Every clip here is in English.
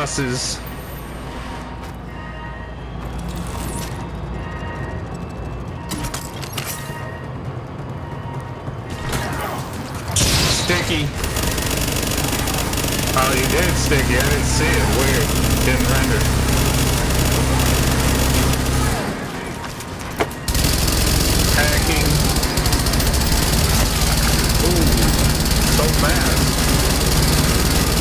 buses. Sticky. Oh, you did sticky. I didn't see it. Weird. Didn't render. Hacking. Ooh, so fast.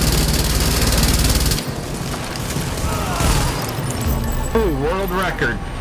Ooh, world record.